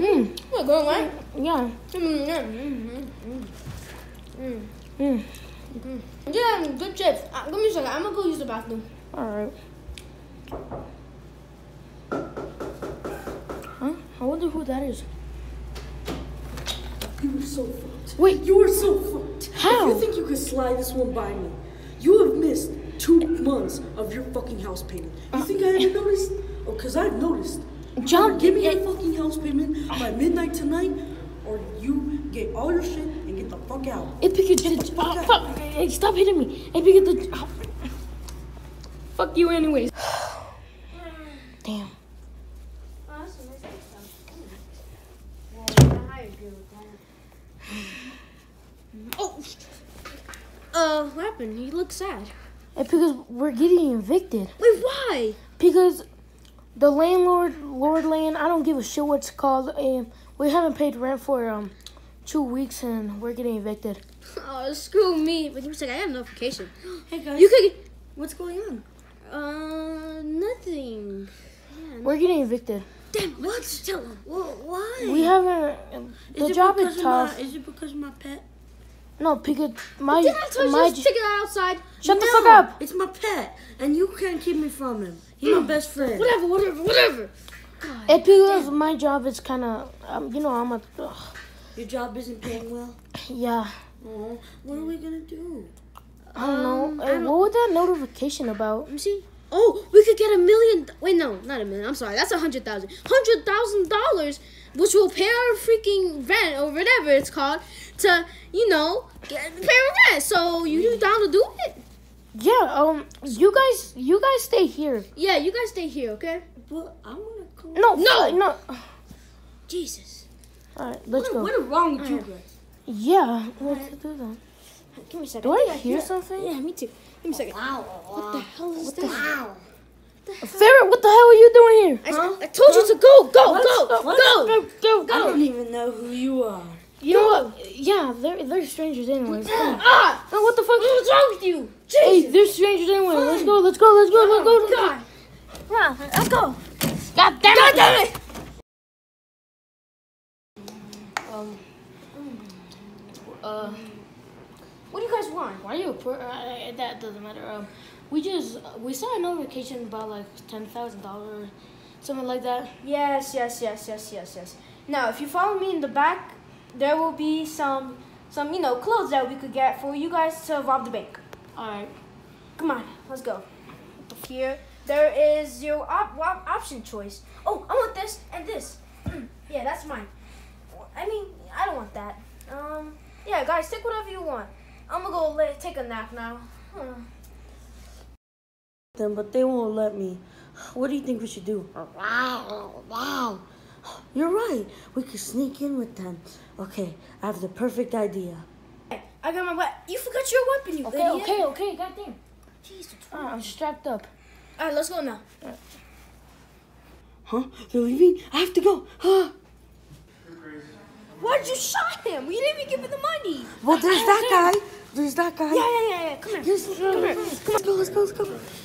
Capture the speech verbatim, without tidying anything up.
Mm. We're going, right? Yeah. Mm, yeah. Mm, mm, mm. Mm. Mm. Mm. Yeah, good chips. Uh, give me a second. I'm gonna go use the bathroom. All right. Huh? I wonder who that is. You were so fucked. Wait. You were so fucked. How? If you think you could slide this one by me, you have missed two months of your fucking house payment. You Uh, think I haven't noticed? Oh, because I've noticed. John, Either give me it- your fucking house payment by midnight tonight, or you get all your shit and get the fuck out. It's because the, fuck oh, out. fuck. Hey, stop hitting me. It's because the oh. Fuck you anyways. Damn. Oh, that's a nice stuff. Oh. Uh, what happened? You look sad. It's because we're getting evicted. Wait, why? Because the landlord, Lord Land, I don't give a shit what it's called. Um, we haven't paid rent for um two weeks and we're getting evicted. Oh, screw me. But you said I got a notification. Hey guys, You could. what's going on? Uh, nothing. Yeah, We're getting evicted. damn, what? Tell them. Well, why? We haven't. The it job because is of tough. My, is it because of my pet? No, because my Didn't I tell you my. just take it outside? Shut the No, fuck up. It's my pet, and you can't keep me from him. He's my best friend. Whatever, whatever, whatever. God. It's because my job is kind of. Um, you know, I'm a. Ugh, Your job isn't paying well. yeah. Oh, what are we gonna do? I don't Um, know. I Hey, don't- what was that notification about? Let me see. Oh, we could get a million. Wait, no, not a million. I'm sorry. That's a hundred thousand. Hundred thousand dollars, which will pay our freaking rent or whatever it's called to, you know, get, pay our rent. So you you down to do it? Yeah. Um. You guys. You guys stay here. Yeah, you guys stay here, okay? But I wanna go. No. No! No. Jesus. All right. Let's What, go. what is wrong with you guys? Yeah. Let's do that. Give me a second. Do I think hear something? Yeah, me too. Give me a second. Wow. What the hell is that? Wow. Ferret, what the hell are you doing here? I, I told you to go, go, What? go, What? go. Go, go, I go. don't even know who you are. You know what? Yeah, they're they're strangers anyways. Come on. Ah! No, what the fuck? What's wrong with you? Hey, they're strangers anyway. Let's go, let's go, let's go, let's go. Let's go. God. Yeah, let's go. God damn it. God damn it. Um, uh, What do you guys want? why are you poor? Uh, that doesn't matter. Um, we just we saw a notification about like ten thousand dollars, something like that. Yes, yes, yes, yes, yes, yes. Now, if you follow me in the back, there will be some, some you know, clothes that we could get for you guys to rob the bank. All right. Come on, let's go. Here, there is your op- op- option choice. Oh, I want this and this. Yeah, that's mine. I mean, I don't want that. Um, yeah, guys, take whatever you want. I'm gonna go lay, take a nap now. Hmm. Them, but they won't let me. What do you think we should do? Wow, wow. You're right. We could sneak in with them. Okay, I have the perfect idea. Hey, I got my weapon. You forgot your weapon, you Okay, idiot. okay, okay. Goddamn. Jesus. Uh, I'm strapped up. All right, let's go now. Huh? They're leaving? I have to go. Huh? Why'd you shot him? We didn't even give him the money. Well, there's that guy. There's that guy. Yeah, yeah, yeah, yeah. Come here. Yes, come here. Let's go, let's go, let's go.